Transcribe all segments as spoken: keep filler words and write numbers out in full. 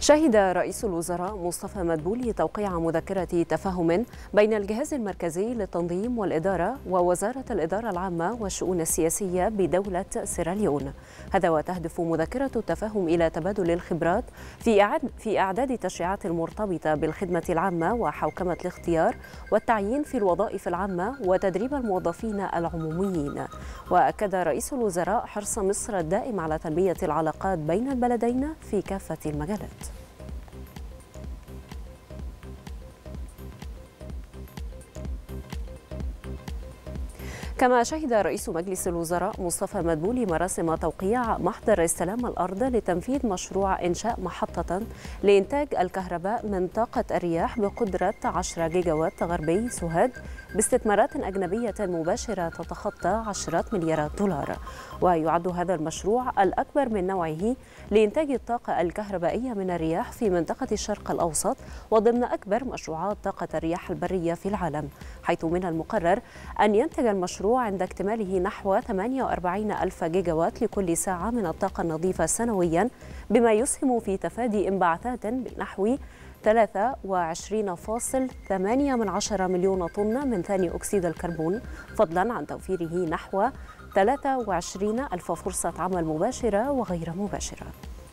شهد رئيس الوزراء مصطفى مدبولي توقيع مذكرة تفاهم بين الجهاز المركزي للتنظيم والإدارة ووزارة الإدارة العامة والشؤون السياسية بدولة سيراليون. هذا وتهدف مذكرة التفاهم إلى تبادل الخبرات في إعاد في إعداد التشريعات المرتبطة بالخدمة العامة وحوكمة الاختيار والتعيين في الوظائف العامة وتدريب الموظفين العموميين. وأكد رئيس الوزراء حرص مصر الدائم على تنمية العلاقات بين البلدين في كافة المجالات. كما شهد رئيس مجلس الوزراء مصطفى مدبولي مراسم توقيع محضر استلام الأرض لتنفيذ مشروع إنشاء محطة لإنتاج الكهرباء من طاقة الرياح بقدرة عشرة جيجاوات غربي سوهاج باستثمارات أجنبية مباشرة تتخطى عشرات مليارات دولار. ويعد هذا المشروع الأكبر من نوعه لإنتاج الطاقة الكهربائية من الرياح في منطقة الشرق الأوسط وضمن أكبر مشروعات طاقة الرياح البرية في العالم، حيث من المقرر أن ينتج المشروع عند اكتماله نحو ثمانية وأربعين ألف جيجاوات لكل ساعة من الطاقة النظيفة سنويا، بما يسهم في تفادي انبعاثات بنحو ثلاثة وعشرين فاصلة ثمانية مليون طن من ثاني أكسيد الكربون، فضلا عن توفيره نحو ثلاثة وعشرين ألف فرصة عمل مباشرة وغير مباشرة.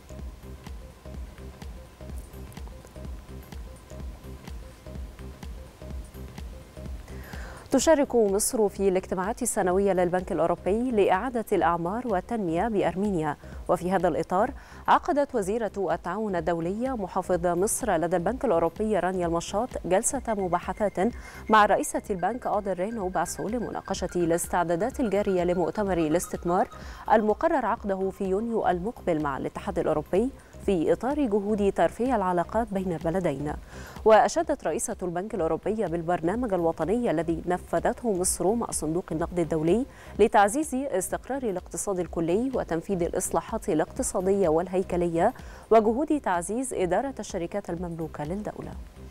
تشارك مصر في الاجتماعات السنوية للبنك الأوروبي لإعادة الأعمار والتنمية بأرمينيا. وفي هذا الإطار عقدت وزيرة التعاون الدولي محافظ مصر لدى البنك الأوروبي رانيا المشاط جلسة مباحثات مع رئيسة البنك أودر رينو باسو لمناقشة الاستعدادات الجارية لمؤتمر الاستثمار المقرر عقده في يونيو المقبل مع الاتحاد الأوروبي في إطار جهود ترفيع العلاقات بين البلدين. وأشادت رئيسة البنك الأوروبي بالبرنامج الوطني الذي نفذته مصر مع صندوق النقد الدولي لتعزيز استقرار الاقتصاد الكلي وتنفيذ الإصلاحات الاقتصادية والهيكلية وجهود تعزيز إدارة الشركات المملوكة للدولة.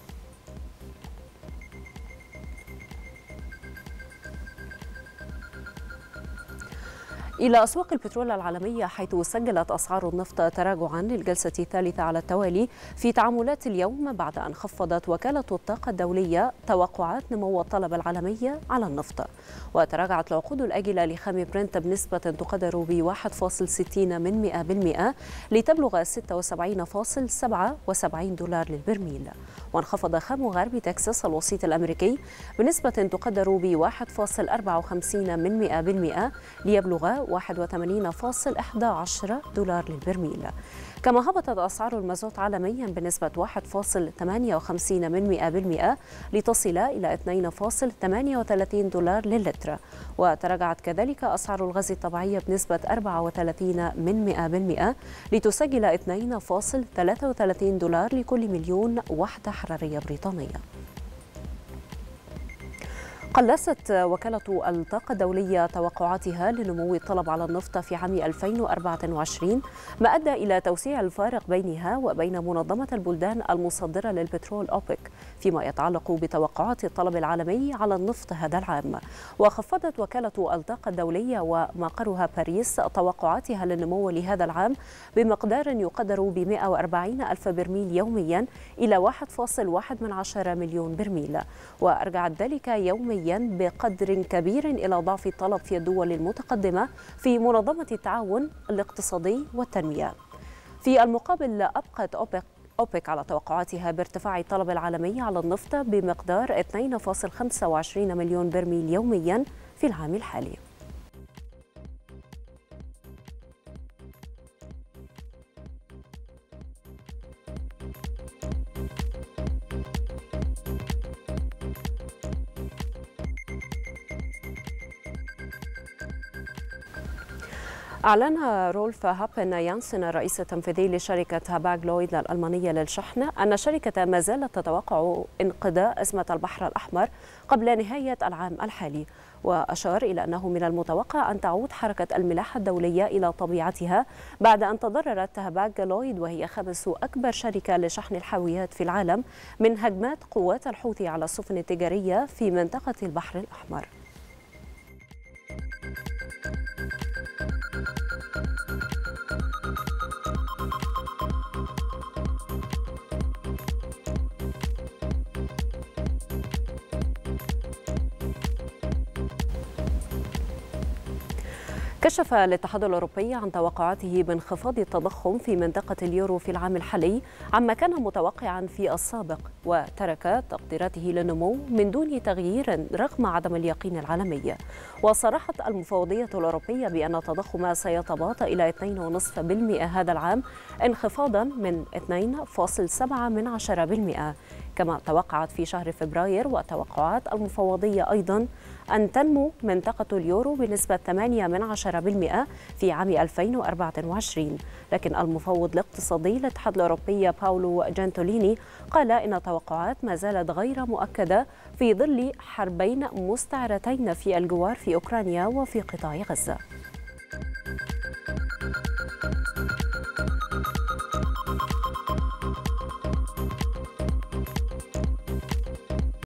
إلى أسواق البترول العالمية، حيث سجلت أسعار النفط تراجعا للجلسة الثالثة على التوالي في تعاملات اليوم بعد أن خفضت وكالة الطاقة الدولية توقعات نمو الطلب العالمي على النفط. وتراجعت العقود الآجلة لخام برنت بنسبة تقدر ب واحد فاصلة ستين من مئة بالمئة لتبلغ ستة وسبعين فاصلة سبعة وسبعين دولار للبرميل. وانخفض خام غرب تكساس الوسيط الأمريكي بنسبة تقدر ب واحد فاصلة أربعة وخمسين من مئة بالمئة ليبلغ واحد وثمانين فاصلة أحد عشر دولار للبرميل. كما هبطت أسعار المازوت عالميا بنسبة واحد فاصلة ثمانية وخمسين من مئة بالمئة لتصل إلى اثنين فاصلة ثمانية وثلاثين دولار للتر. وتراجعت كذلك أسعار الغاز الطبيعي بنسبة أربعة وثلاثين من مئة بالمئة لتسجل اثنين فاصلة ثلاثة وثلاثين دولار لكل مليون وحدة حرارية بريطانية. قلصت وكالة الطاقة الدولية توقعاتها لنمو الطلب على النفط في عام ألفين وأربعة وعشرين، ما أدى إلى توسيع الفارق بينها وبين منظمة البلدان المصدرة للبترول أوبك فيما يتعلق بتوقعات الطلب العالمي على النفط هذا العام. وخفضت وكالة الطاقة الدولية ومقرها باريس توقعاتها للنمو لهذا العام بمقدار يقدر ب مئة وأربعين ألف برميل يوميا إلى واحد فاصلة واحد مليون برميل. وأرجعت ذلك يوميا بقدر كبير إلى ضعف الطلب في الدول المتقدمة في منظمة التعاون الاقتصادي والتنمية. في المقابل أبقت أوبك أوبك على توقعاتها بارتفاع الطلب العالمي على النفط بمقدار اثنين فاصلة خمسة وعشرين مليون برميل يوميا في العام الحالي. أعلن رولف هابن يانسن الرئيس التنفيذي لشركة هاباغ لويد الألمانية للشحن أن الشركة ما زالت تتوقع انقضاء أزمة البحر الأحمر قبل نهاية العام الحالي. وأشار إلى أنه من المتوقع أن تعود حركة الملاحة الدولية إلى طبيعتها بعد أن تضررت هاباغ لويد، وهي خامس أكبر شركة لشحن الحاويات في العالم، من هجمات قوات الحوثي على السفن التجارية في منطقة البحر الأحمر. كشف الاتحاد الأوروبي عن توقعاته بانخفاض التضخم في منطقة اليورو في العام الحالي عما كان متوقعا في السابق، وترك تقديراته للنمو من دون تغيير رغم عدم اليقين العالمي. وصرحت المفوضية الأوروبية بأن التضخم سيتباطأ إلى اثنين فاصلة خمسة بالمئة هذا العام، انخفاضا من اثنين فاصلة سبعة بالمئة، كما توقعت في شهر فبراير. وتوقعات المفوضية أيضا أن تنمو منطقة اليورو بنسبة ثمانية بالمئة في عام ألفين وأربعة وعشرين، لكن المفوض الاقتصادي للاتحاد الأوروبي باولو جنتوليني قال إن التوقعات ما زالت غير مؤكدة في ظل حربين مستعرتين في الجوار في أوكرانيا وفي قطاع غزة.